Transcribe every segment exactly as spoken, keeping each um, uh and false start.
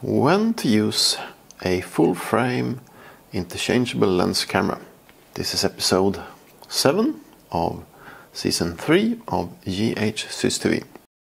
When to use a full frame interchangeable lens camera. This is episode seven of season three of JhsysTV.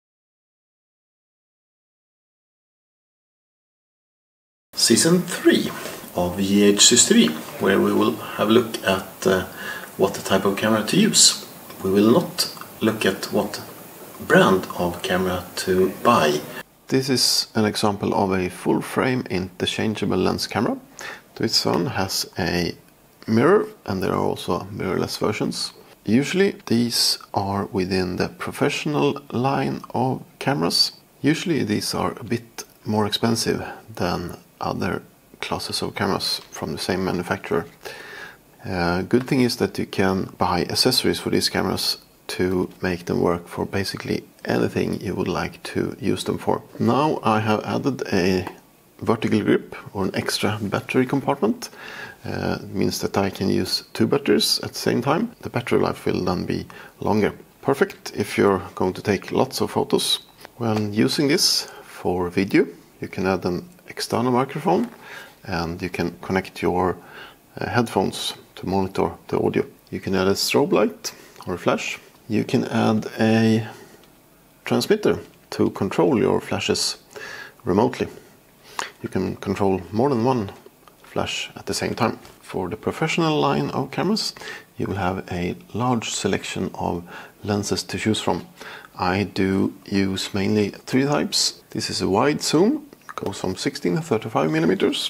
Season three of JhsysTV, where we will have a look at uh, what type of camera to use. We will not look at what brand of camera to buy. This is an example of a full frame interchangeable lens camera. This one has a mirror, and there are also mirrorless versions. Usually these are within the professional line of cameras. Usually these are a bit more expensive than other classes of cameras from the same manufacturer. Uh, good thing is that you can buy accessories for these cameras to make them work for basically anything you would like to use them for. Now I have added a vertical grip or an extra battery compartment. Uh, it means that I can use two batteries at the same time. The battery life will then be longer. Perfect if you're going to take lots of photos. When using this for video, you can add an external microphone and you can connect your uh, headphones to monitor the audio. You can add a strobe light or a flash. You can add a transmitter to control your flashes remotely. You can control more than one flash at the same time. For the professional line of cameras, you will have a large selection of lenses to choose from. I do use mainly three types. This is a wide zoom, goes from sixteen to thirty-five millimeters.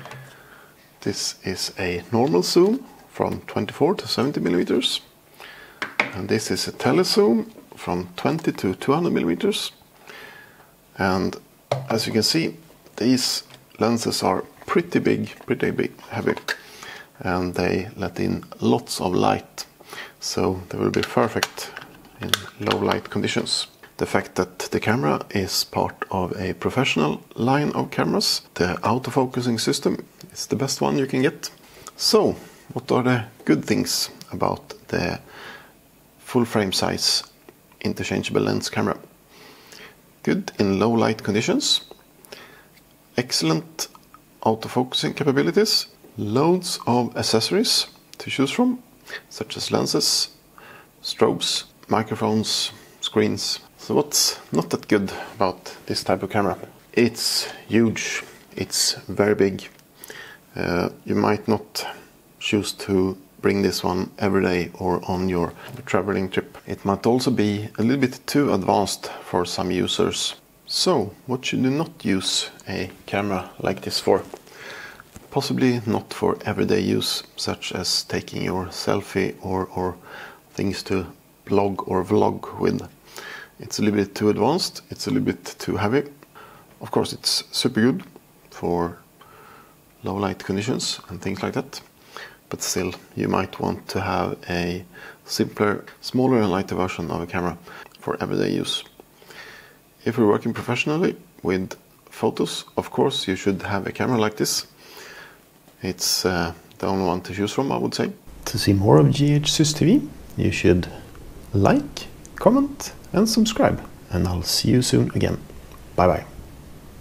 This is a normal zoom from twenty-four to seventy millimeters. And this is a telezoom from twenty to two hundred millimeters. And as you can see, these lenses are pretty big, pretty big, heavy, and they let in lots of light, so they will be perfect in low light conditions. The fact that the camera is part of a professional line of cameras, the autofocusing system is the best one you can get. So, what are the good things about the full frame size interchangeable lens camera? Good in low light conditions, excellent autofocusing capabilities, loads of accessories to choose from, such as lenses, strobes, microphones, screens. So what's not that good about this type of camera? It's huge, it's very big. Uh, you might not choose to bring this one every day or on your traveling trip. It might also be a little bit too advanced for some users. So, what should you not use a camera like this for? Possibly not for everyday use, such as taking your selfie or, or things to blog or vlog with. It's a little bit too advanced, it's a little bit too heavy. Of course, it's super good for low light conditions and things like that. But still, you might want to have a simpler, smaller and lighter version of a camera for everyday use. If you're working professionally with photos, of course you should have a camera like this. It's uh, the only one to choose from, I would say. To see more of JhsysTV, you should like, comment and subscribe. And I'll see you soon again. Bye bye.